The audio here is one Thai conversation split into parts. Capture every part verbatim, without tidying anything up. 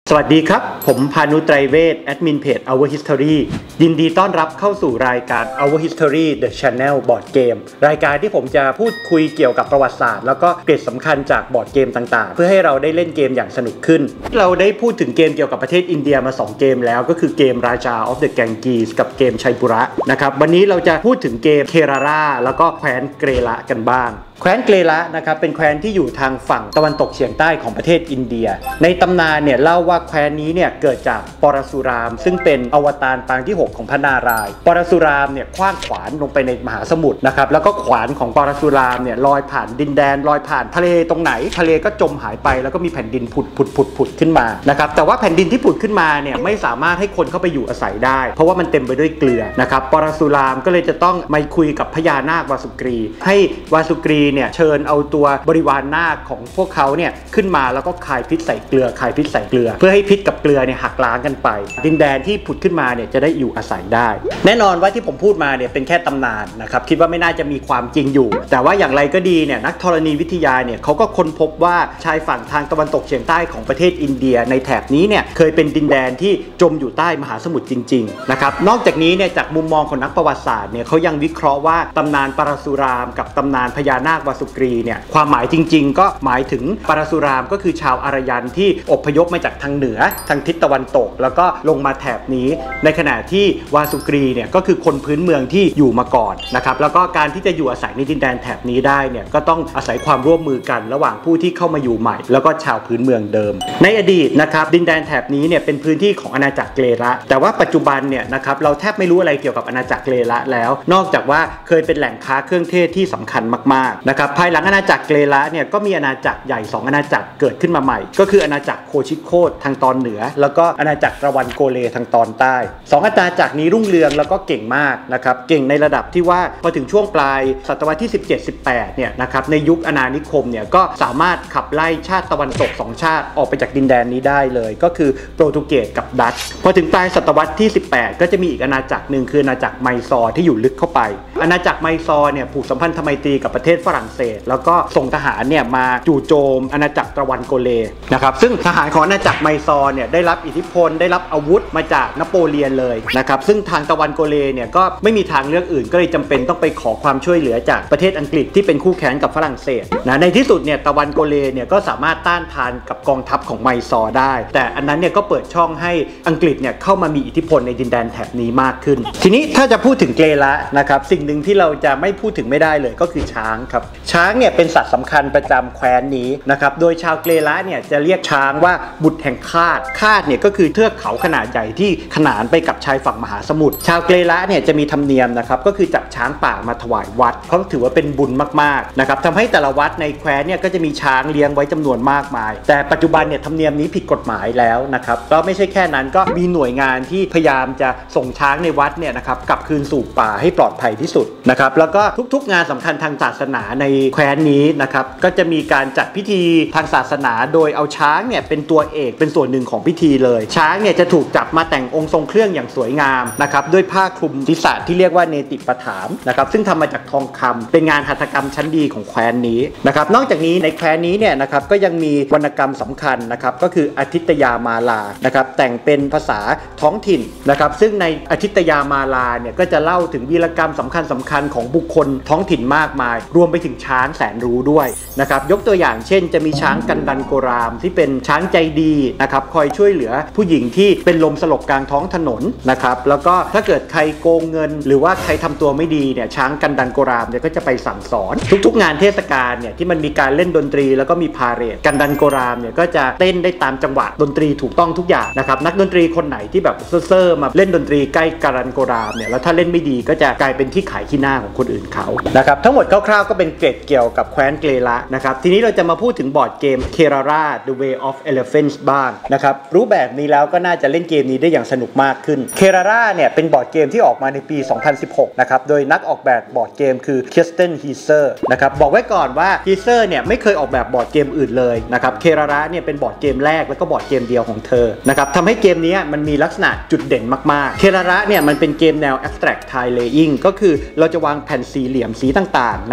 สวัสดีครับผมพานุไตรเวชแอดมินเพจ Our History ยินดีต้อนรับเข้าสู่รายการ Our History The Channel บอร์ดเกมรายการที่ผมจะพูดคุยเกี่ยวกับประวัติศาสตร์แล้วก็เกร็ดสำคัญจากบอร์ดเกมต่างๆเพื่อให้เราได้เล่นเกมอย่างสนุกขึ้นเราได้พูดถึงเกมเกี่ยวกับประเทศอินเดียมาสองเกมแล้วก็คือเกม Raja of the Ganges กับเกมชัยปุระนะครับวันนี้เราจะพูดถึงเกมเคราราแล้วก็แคว้นเกรละกันบ้างแคว้นเกรละนะครับเป็นแคว้นที่อยู่ทางฝั่งตะวันตกเฉียงใต้ของประเทศอินเดียในตำนานเนี่ยเล่าว่าแคว้นนี้เนี่ยเกิดจากปรสุรามซึ่งเป็นอวตารปางที่หกของพระนารายณ์ปรสุรามเนี่ยคว้างขวานลงไปในมหาสมุทรนะครับแล้วก็ขวานของปรสุรามเนี่ยลอยผ่านดินแดนลอยผ่านทะเลตรงไหนทะเลก็จมหายไปแล้วก็มีแผ่นดินผุดผุดผุดผุดขึ้นมานะครับแต่ว่าแผ่นดินที่ผุดขึ้นมาเนี่ยไม่สามารถให้คนเข้าไปอยู่อาศัยได้เพราะว่ามันเต็มไปด้วยเกลือนะครับปรสุรามก็เลยจะต้องมาคุยกับพญานาควาสุกรีให้วาสุกรีเนี่ยเชิญเอาตัวบริวารนาคของพวกเขาเนี่ยขึ้นมาแล้วก็คายพิษใส่เกลือคายพิษใส่เกลือเพื่อให้พิษกับเกลือเนี่ยหักล้างกันไปดินแดนที่ผุดขึ้นมาเนี่ยจะได้อยู่อาศัยได้แน่นอนว่าที่ผมพูดมาเนี่ยเป็นแค่ตำนานนะครับคิดว่าไม่น่าจะมีความจริงอยู่แต่ว่าอย่างไรก็ดีเนี่ยนักธรณีวิทยาเนี่ยเขาก็ค้นพบว่าชายฝั่งทางตะวันตกเฉียงใต้ของประเทศอินเดียในแถบนี้เนี่ยเคยเป็นดินแดนที่จมอยู่ใต้มหาสมุทรจริงๆนะครับนอกจากนี้เนี่ยจากมุมมองของนักประวัติศาสตร์เนี่ยเขายังวิเคราะห์ว่าตำนานปรสุรามกับตำนานพญานาควาสุกรีเนี่ยความหมายจริงๆก็หมายถึงปรสุรามก็คือชาวอารยันที่อพยพมาจากทางเหนือทางทิศตะวันตกแล้วก็ลงมาแถบนี้ในขณะที่วาสุกรีเนี่ยก็คือคนพื้นเมืองที่อยู่มาก่อนนะครับแล้วก็การที่จะอยู่อาศัยในดินแดนแถบนี้ได้เนี่ยก็ต้องอาศัยความร่วมมือกันระหว่างผู้ที่เข้ามาอยู่ใหม่แล้วก็ชาวพื้นเมืองเดิมในอดีตนะครับดินแดนแถบนี้เนี่ยเป็นพื้นที่ของอาณาจักรเกรละแต่ว่าปัจจุบันเนี่ยนะครับเราแทบไม่รู้อะไรเกี่ยวกับอาณาจักรเกรละแล้วนอกจากว่าเคยเป็นแหล่งค้าเครื่องเทศที่สำคัญมากๆนะครับภายหลังอาณาจักรเกรละเนี่ยก็มีอาณาจักรใหญ่สองอาณาจักรเกิดขึ้นมาใหม่ก็คืออาณาจักรโคชิโคตทางตอนเหนือแล้วก็อาณาจักรตะวันโกเลทางตอนใต้สองอาณาจักรนี้รุ่งเรืองแล้วก็เก่งมากนะครับเก่งในระดับที่ว่าพอถึงช่วงปลายศตวรรษที่ สิบเจ็ด สิบแปด เนี่ยนะครับในยุคอาณานิคมเนี่ยก็สามารถขับไล่ชาติตะวันตกสองชาติออกไปจากดินแดนนี้ได้เลยก็คือโปรตุเกสกับดัตช์พอถึงปลายศตวรรษที่ สิบแปด ก็จะมีอีกอาณาจักรหนึ่งคืออาณาจักรไมซอร์ที่อยู่ลึกเข้าไปอาณาจักรไมซอร์เนี่ยผูกสัมพันธไมตรีกับประเทศฝรั่งเศสแล้วก็ส่งทหารเนี่ยมาจู่โจมอาณาจักรตะวันโกเลนะครับซึ่งทหารของอาณาจักรไมซอร์เนี่ยได้รับอิทธิพลได้รับอาวุธมาจากนโปเลียนเลยนะครับซึ่งทางตะวันโกเลเนี่ยก็ไม่มีทางเลือกอื่นก็เลยจำเป็นต้องไปขอความช่วยเหลือจากประเทศอังกฤษที่เป็นคู่แข่งกับฝรั่งเศสนะในที่สุดเนี่ยตะวันโกเลเนี่ยก็สามารถต้านทานกับกองทัพของไมซอร์ได้แต่อันนั้นเนี่ยก็เปิดช่องให้อังกฤษเนี่ยเข้ามามีอิทธิพลในดินแดนแถบนี้มากขึ้นทีนี้ถ้าจะพูดถึงเกรละนะครับสิ่งหนึ่งที่เราจะไม่พูดถึงไม่ได้เลยก็คือช้างครับช้างเนี่ยเป็นสัตว์สำคัญประจำแคว้นนี้นะครับโดยชาวเกรละเนี่ยจะเรียกช้างว่าบุตรแห่งคาดคาดเนี่ยก็คือเทือกเขาขนาดใหญ่ที่ขนานไปกับชายฝั่งมหาสมุทรชาวเกรละเนี่ยจะมีธรรมเนียมนะครับก็คือจับช้างป่ามาถวายวัดเพราะถือว่าเป็นบุญมากๆนะครับทำให้แต่ละวัดในแคว้นเนี่ยก็จะมีช้างเลี้ยงไว้จำนวนมากมายแต่ปัจจุบันเนี่ยธรรมเนียมนี้ผิดกฎหมายแล้วนะครับแล้วไม่ใช่แค่นั้นก็มีหน่วยงานที่พยายามจะส่งช้างในวัดเนี่ยนะครับกลับคืนสู่ป่าให้ปลอดภัยที่สุดนะครับแล้วก็ทุกๆงานสำคัญทางศาสนาในแคว้นนี้นะครับก็จะมีการจัดพิธีทางศาสนาโดยเอาช้างเนี่ยเป็นตัวเอกเป็นส่วนหนึ่งของพิธีเลยช้างเนี่ยจะถูกจับมาแต่งองค์ทรงเครื่องอย่างสวยงามนะครับด้วยผ้าคลุมศีรษะที่เรียกว่าเนติปฐามนะครับซึ่งทำมาจากทองคำเป็นงานหัตถกรรมชั้นดีของแคว้นนี้นะครับนอกจากนี้ในแคว้นนี้เนี่ยนะครับก็ยังมีวรรณกรรมสำคัญนะครับก็คืออาทิตยามาลานะครับแต่งเป็นภาษาท้องถิ่นนะครับซึ่งในอาทิตยามาลาเนี่ยก็จะเล่าถึงวีรกรรมสำคัญสำคัญของบุคคลท้องถิ่นมากมายรวมไปถึงช้างแสนรู้ด้วยนะครับยกตัวอย่างเช่นจะมีช้างกันดันโกรามที่เป็นช้างใจดีนะครับคอยช่วยเหลือผู้หญิงที่เป็นลมสลบกลางท้องถนนนะครับแล้วก็ถ้าเกิดใครโกงเงินหรือว่าใครทำตัวไม่ดีเนี่ยช้างกันดันโกรามเนี่ยก็จะไปสั่งสอนทุกๆงานเทศกาลเนี่ยที่มันมีการเล่นดนตรีแล้วก็มีพาเหรดกันดันโกรามเนี่ยก็จะเต้นได้ตามจังหวะดนตรีถูกต้องทุกอย่างนะครับนักดนตรีคนไหนที่แบบเซ่อๆมาเล่นดนตรีใกล้กันดันโกรามเนี่ยแล้วถ้าเล่นไม่ดีก็จะกลายเป็นที่ขายขี้หน้าของคนอื่นเขานะครับทั้งหมดคร่าวๆก็เป็นเกร็ดเกี่ยวกับแคว้นเกรละนะครับทีนี้เราจะมาพูดถึงบอร์ดเกม Kerala The Way of Elephants บ้างนะครับรู้แบบนี้แล้วก็น่าจะเล่นเกมนี้ได้อย่างสนุกมากขึ้น Kerala เนี่ยเป็นบอร์ดเกมที่ออกมาในปี สองพันสิบหก นะครับโดยนักออกแบบบอร์ดเกมคือ Kirsten Heiser นะครับบอกไว้ก่อนว่า Heiser เนี่ยไม่เคยออกแบบบอร์ดเกมอื่นเลยนะครับ Kerala เนี่ยเป็นบอร์ดเกมแรกแล้วก็บอร์ดเกมเดียวของเธอนะครับทำให้เกมนี้มันมีลักษณะจุดเด่นมากๆ Kerala เนี่ยมันเป็นเกมแนว abstract tile laying ก็คือเราจะวางแผ่นสี่เหลี่ยมสีต่างๆนะครับมี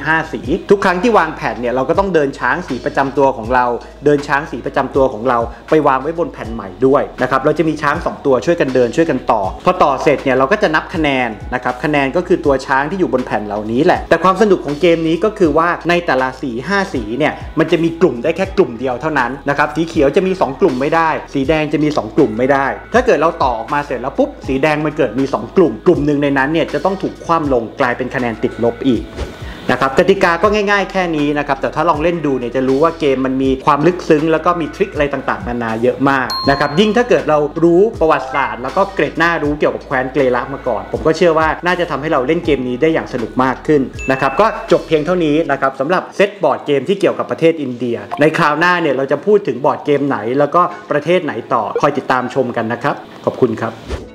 ห้าสีทุกครั้งที่วางแผ่นเนี่ยเราก็ต้องเดินช้างสีประจำตัวของเราเดินช้างสีประจำตัวของเราไปวางไว้บนแผ่นใหม่ด้วยนะครับเราจะมีช้างสองตัวช่วยกันเดินช่วยกันต่อพอต่อเสร็จเนี่ยเราก็จะนับคะแนนนะครับคะแนนก็คือตัวช้างที่อยู่บนแผ่นเหล่านี้แหละแต่ความสนุกของเกมนี้ก็คือว่าในแต่ละสีห้าสีเนี่ยมันจะมีกลุ่มได้แค่กลุ่มเดียวเท่านั้นนะครับสีเขียวจะมีสองกลุ่มไม่ได้สีแดงจะมีสองกลุ่มไม่ได้ถ้าเกิดเราต่อออกมาเสร็จแล้วปุ๊บสีแดงมันเกิดมีสองกลุ่มกลุ่มหนึ่งในนั้นเนี่ยจะต้องถูกคว่ำลงกลายเป็นคะแนนติดลบอีกนะครับกติกาก็ง่ายๆแค่นี้นะครับแต่ถ้าลองเล่นดูเนี่ยจะรู้ว่าเกมมันมีความลึกซึ้งแล้วก็มีทริคอะไรต่างๆนานาเยอะมากนะครับยิ่งถ้าเกิดเรารู้ประวัติศาสตร์แล้วก็เกร็ดหน้ารู้เกี่ยวกับแคว้นเกรละมาก่อนผมก็เชื่อว่าน่าจะทำให้เราเล่นเกมนี้ได้อย่างสนุกมากขึ้นนะครับก็จบเพียงเท่านี้นะครับสำหรับเซตบอร์ดเกมที่เกี่ยวกับประเทศอินเดียในคราวหน้าเนี่ยเราจะพูดถึงบอร์ดเกมไหนแล้วก็ประเทศไหนต่อคอยติดตามชมกันนะครับขอบคุณครับ